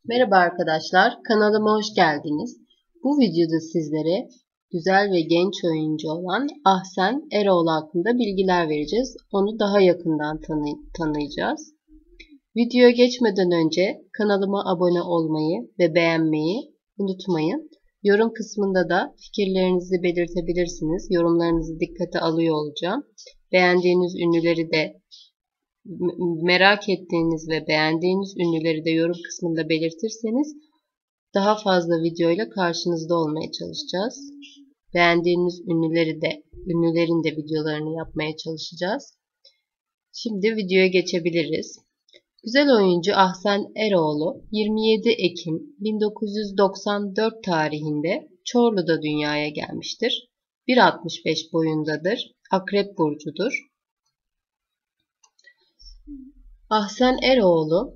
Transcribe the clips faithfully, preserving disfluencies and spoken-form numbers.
Merhaba arkadaşlar, kanalıma hoş geldiniz. Bu videoda sizlere güzel ve genç oyuncu olan Ahsen Eroğlu hakkında bilgiler vereceğiz. Onu daha yakından tanı tanıyacağız. Videoya geçmeden önce kanalıma abone olmayı ve beğenmeyi unutmayın. Yorum kısmında da fikirlerinizi belirtebilirsiniz. Yorumlarınızı dikkate alıyor olacağım. Beğendiğiniz ünlüleri de merak ettiğiniz ve beğendiğiniz ünlüleri de yorum kısmında belirtirseniz daha fazla videoyla karşınızda olmaya çalışacağız. Beğendiğiniz ünlüleri de ünlülerin de videolarını yapmaya çalışacağız. Şimdi videoya geçebiliriz. Güzel oyuncu Ahsen Eroğlu yirmi yedi Ekim bin dokuz yüz doksan dört tarihinde Çorlu'da dünyaya gelmiştir. bir altmış beş boyundadır. Akrep burcudur. Ahsen Eroğlu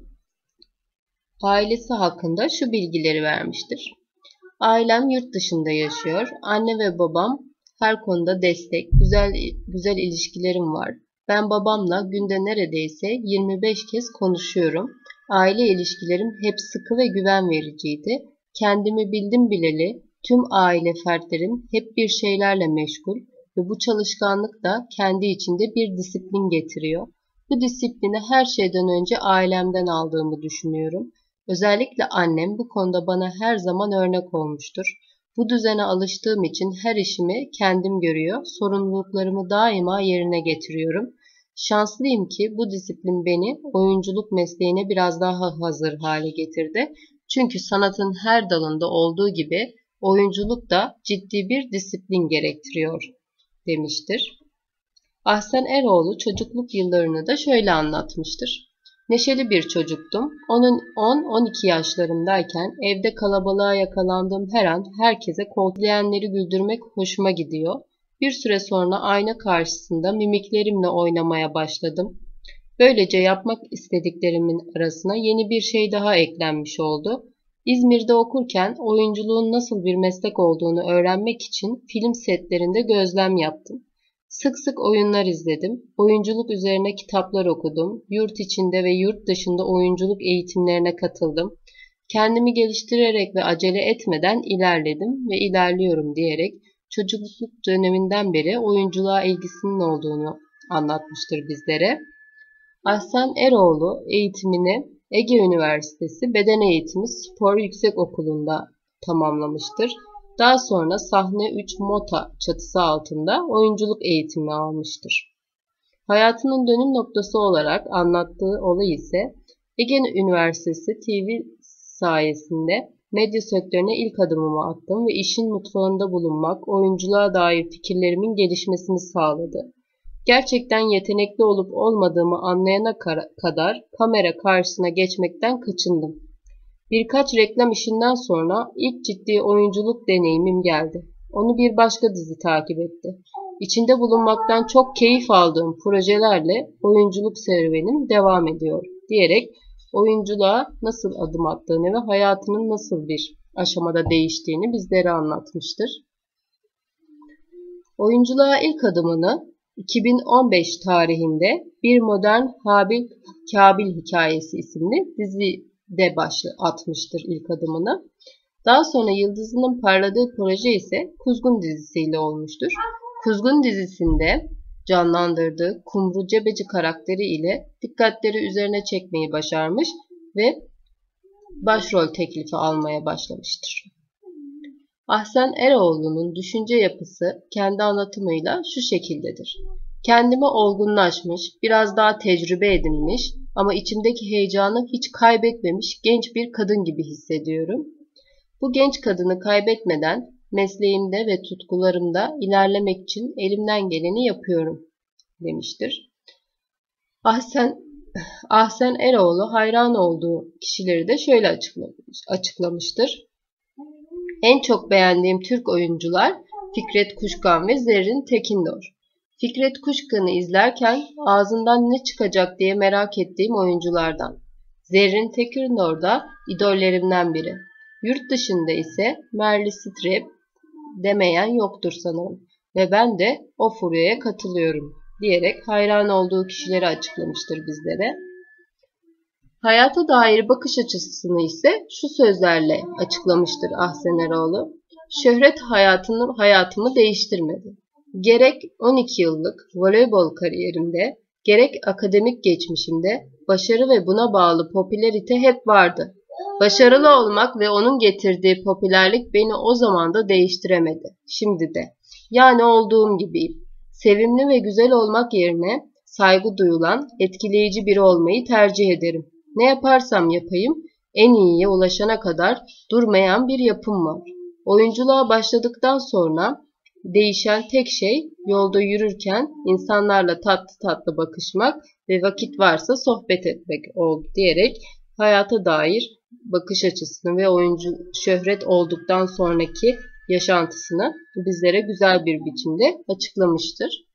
ailesi hakkında şu bilgileri vermiştir. Ailem yurt dışında yaşıyor. Anne ve babam her konuda destek, güzel güzel ilişkilerim var. Ben babamla günde neredeyse yirmi beş kez konuşuyorum. Aile ilişkilerim hep sıkı ve güven vericiydi. Kendimi bildim bileli tüm aile fertlerim hep bir şeylerle meşgul ve bu çalışkanlık da kendi içinde bir disiplin getiriyor. Bu disiplini her şeyden önce ailemden aldığımı düşünüyorum. Özellikle annem bu konuda bana her zaman örnek olmuştur. Bu düzene alıştığım için her işimi kendim görüyor, sorumluluklarımı daima yerine getiriyorum. Şanslıyım ki bu disiplin beni oyunculuk mesleğine biraz daha hazır hale getirdi. Çünkü sanatın her dalında olduğu gibi oyunculuk da ciddi bir disiplin gerektiriyor, demiştir. Ahsen Eroğlu çocukluk yıllarını da şöyle anlatmıştır. Neşeli bir çocuktum. Onun on on iki yaşlarındayken evde kalabalığa yakalandığım her an herkese koltlayanları güldürmek hoşuma gidiyor. Bir süre sonra ayna karşısında mimiklerimle oynamaya başladım. Böylece yapmak istediklerimin arasına yeni bir şey daha eklenmiş oldu. İzmir'de okurken oyunculuğun nasıl bir meslek olduğunu öğrenmek için film setlerinde gözlem yaptım. Sık sık oyunlar izledim. Oyunculuk üzerine kitaplar okudum. Yurt içinde ve yurt dışında oyunculuk eğitimlerine katıldım. Kendimi geliştirerek ve acele etmeden ilerledim ve ilerliyorum diyerek çocukluk döneminden beri oyunculuğa ilgisinin olduğunu anlatmıştır bizlere. Ahsen Eroğlu eğitimini Ege Üniversitesi Beden Eğitimi Spor Yüksekokulu'nda tamamlamıştır. Daha sonra Sahne üç Mota çatısı altında oyunculuk eğitimi almıştır. Hayatının dönüm noktası olarak anlattığı olay ise Ege Üniversitesi T V sayesinde medya sektörüne ilk adımımı attım ve işin mutfağında bulunmak oyunculuğa dair fikirlerimin gelişmesini sağladı. Gerçekten yetenekli olup olmadığımı anlayana kadar kamera karşısına geçmekten kaçındım. Birkaç reklam işinden sonra ilk ciddi oyunculuk deneyimim geldi. Onu bir başka dizi takip etti. İçinde bulunmaktan çok keyif aldığım projelerle oyunculuk serüvenim devam ediyor diyerek oyunculuğa nasıl adım attığını ve hayatının nasıl bir aşamada değiştiğini bizlere anlatmıştır. Oyunculuğa ilk adımını iki bin on beş tarihinde Bir Modern Habil Kabil Hikayesi isimli dizide başlı atmıştır ilk adımını. Daha sonra yıldızının parladığı proje ise Kuzgun dizisiyle olmuştur. Kuzgun dizisinde canlandırdığı Kumru Cebeci karakteri ile dikkatleri üzerine çekmeyi başarmış ve başrol teklifi almaya başlamıştır. Ahsen Eroğlu'nun düşünce yapısı kendi anlatımıyla şu şekildedir. Kendime olgunlaşmış, biraz daha tecrübe edinmiş ama içimdeki heyecanı hiç kaybetmemiş genç bir kadın gibi hissediyorum. Bu genç kadını kaybetmeden mesleğimde ve tutkularımda ilerlemek için elimden geleni yapıyorum, demiştir. Ahsen, Ahsen Eroğlu hayran olduğu kişileri de şöyle açıklamış, açıklamıştır. En çok beğendiğim Türk oyuncular Fikret Kuşkan ve Zerrin Tekindor. Fikret Kuşkan'ı izlerken ağzından ne çıkacak diye merak ettiğim oyunculardan. Zerrin Tekindor da idollerimden biri. Yurt dışında ise Meryl Streep demeyen yoktur sanırım ve ben de o furyaya katılıyorum diyerek hayran olduğu kişileri açıklamıştır bizlere. Hayata dair bakış açısını ise şu sözlerle açıklamıştır Ahsen Eroğlu. Şöhret hayatını, hayatımı değiştirmedi. Gerek on iki yıllık voleybol kariyerimde, gerek akademik geçmişimde başarı ve buna bağlı popülerite hep vardı. Başarılı olmak ve onun getirdiği popülerlik beni o zaman da değiştiremedi. Şimdi de. Yani olduğum gibiyim. Sevimli ve güzel olmak yerine saygı duyulan, etkileyici biri olmayı tercih ederim. Ne yaparsam yapayım, en iyiye ulaşana kadar durmayan bir yapım var. Oyunculuğa başladıktan sonra değişen tek şey yolda yürürken insanlarla tatlı tatlı bakışmak ve vakit varsa sohbet etmek oldu diyerek hayata dair bakış açısını ve oyuncu şöhret olduktan sonraki yaşantısını bizlere güzel bir biçimde açıklamıştır.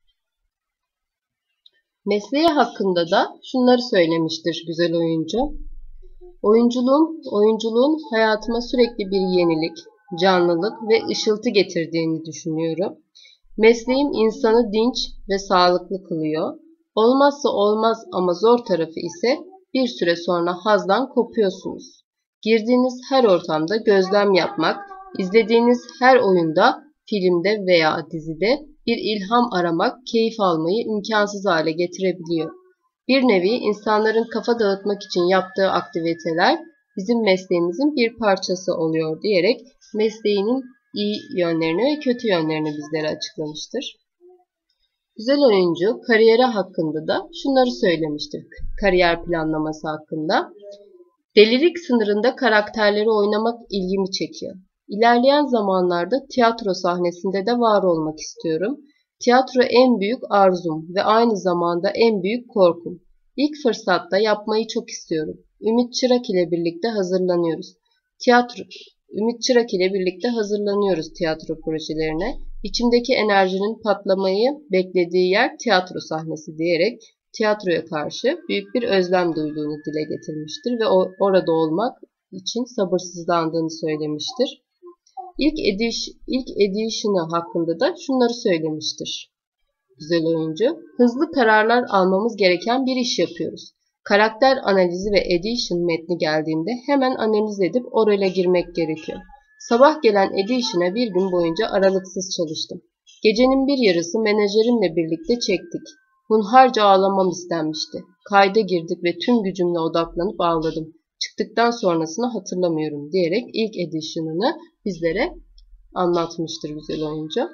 Mesleği hakkında da şunları söylemiştir güzel oyuncu. Oyunculuğum, oyunculuğun hayatıma sürekli bir yenilik, canlılık ve ışıltı getirdiğini düşünüyorum. Mesleğim insanı dinç ve sağlıklı kılıyor. Olmazsa olmaz ama zor tarafı ise bir süre sonra hazdan kopuyorsunuz. Girdiğiniz her ortamda gözlem yapmak, izlediğiniz her oyunda, filmde veya dizide bir ilham aramak, keyif almayı imkansız hale getirebiliyor. Bir nevi insanların kafa dağıtmak için yaptığı aktiviteler bizim mesleğimizin bir parçası oluyor diyerek mesleğinin iyi yönlerini ve kötü yönlerini bizlere açıklamıştır. Güzel oyuncu kariyeri hakkında da şunları söylemiştir kariyer planlaması hakkında. Delilik sınırında karakterleri oynamak ilgimi çekiyor. İlerleyen zamanlarda tiyatro sahnesinde de var olmak istiyorum. Tiyatro en büyük arzum ve aynı zamanda en büyük korkum. İlk fırsatta yapmayı çok istiyorum. Ümit Çırak ile birlikte hazırlanıyoruz. Tiyatro Ümit Çırak ile birlikte hazırlanıyoruz tiyatro projelerine. İçimdeki enerjinin patlamayı beklediği yer tiyatro sahnesi diyerek tiyatroya karşı büyük bir özlem duyduğunu dile getirmiştir ve orada olmak için sabırsızlandığını söylemiştir. İlk ediş, ilk edition'ı hakkında da şunları söylemiştir. Güzel oyuncu, hızlı kararlar almamız gereken bir iş yapıyoruz. Karakter analizi ve edition metni geldiğinde hemen analiz edip o role girmek gerekiyor. Sabah gelen edition'a bir gün boyunca aralıksız çalıştım. Gecenin bir yarısı menajerimle birlikte çektik. Hunharca ağlamam istenmişti. Kayda girdik ve tüm gücümle odaklanıp ağladım. Çıktıktan sonrasını hatırlamıyorum diyerek ilk edition'ını bizlere anlatmıştır güzel oyuncu.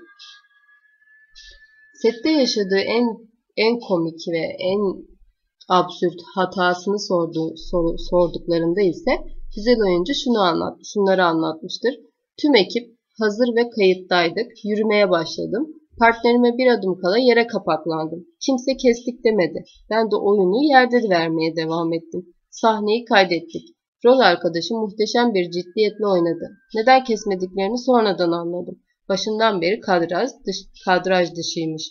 Sette yaşadığı en en komik ve en absürt hatasını sorduğu, soru, sorduklarında ise güzel oyuncu şunu anlat, şunları anlatmıştır. Tüm ekip hazır ve kayıttaydık. Yürümeye başladım. Partnerime bir adım kala yere kapaklandım. Kimse kestik demedi. Ben de oyunu yerde vermeye devam ettim. Sahneyi kaydettik. Rol arkadaşım muhteşem bir ciddiyetle oynadı. Neden kesmediklerini sonradan anladım. Başından beri kadraj, dış, kadraj dışıymış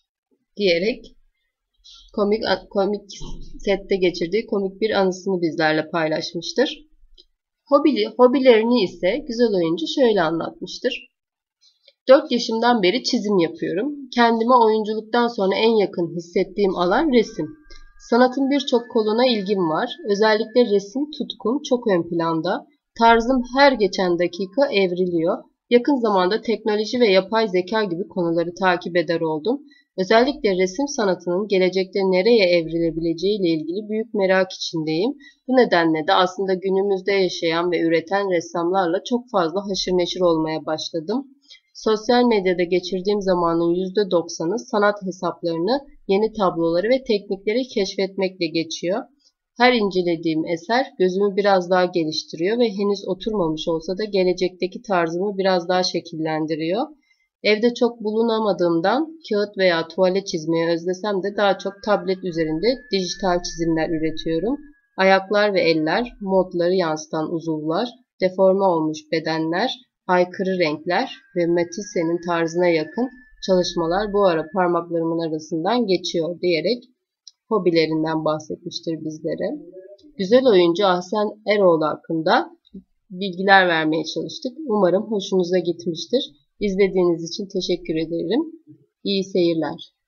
diyerek komik, komik sette geçirdiği komik bir anısını bizlerle paylaşmıştır. Hobili, hobilerini ise güzel oyuncu şöyle anlatmıştır. dört yaşımdan beri çizim yapıyorum. Kendime oyunculuktan sonra en yakın hissettiğim alan resim. Sanatın birçok koluna ilgim var. Özellikle resim tutkum çok ön planda. Tarzım her geçen dakika evriliyor. Yakın zamanda teknoloji ve yapay zeka gibi konuları takip eder oldum. Özellikle resim sanatının gelecekte nereye evrilebileceği ile ilgili büyük merak içindeyim. Bu nedenle de aslında günümüzde yaşayan ve üreten ressamlarla çok fazla haşır neşir olmaya başladım. Sosyal medyada geçirdiğim zamanın yüzde doksanı sanat hesaplarını, yeni tabloları ve teknikleri keşfetmekle geçiyor. Her incelediğim eser gözümü biraz daha geliştiriyor ve henüz oturmamış olsa da gelecekteki tarzımı biraz daha şekillendiriyor. Evde çok bulunamadığımdan kağıt veya tuvalet çizmeyi özlesem de daha çok tablet üzerinde dijital çizimler üretiyorum. Ayaklar ve eller, modları yansıtan uzuvlar, deforme olmuş bedenler, aykırı renkler ve Matisse'nin tarzına yakın çalışmalar bu ara parmaklarımın arasından geçiyor diyerek hobilerinden bahsetmiştir bizlere. Güzel oyuncu Ahsen Eroğlu hakkında bilgiler vermeye çalıştık. Umarım hoşunuza gitmiştir. İzlediğiniz için teşekkür ederim. İyi seyirler.